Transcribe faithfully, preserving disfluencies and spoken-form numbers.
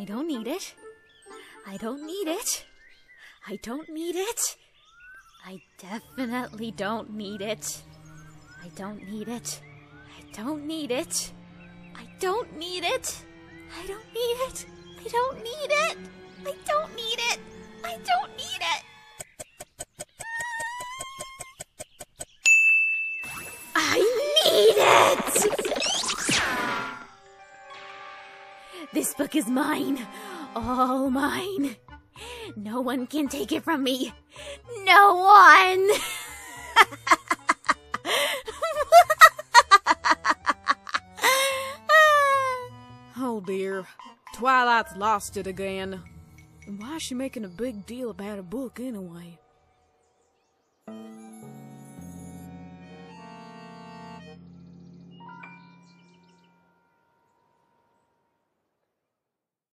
I don't need it. I don't need it. I don't need it. I definitely don't need it. I don't need it. I don't need it. I don't need it. I don't need it. I don't need it. I don't need it. I don't need it. I need it! This book is mine. All mine. No one can take it from me. No one! Oh dear, Twilight's lost it again. Why is she making a big deal about a book anyway?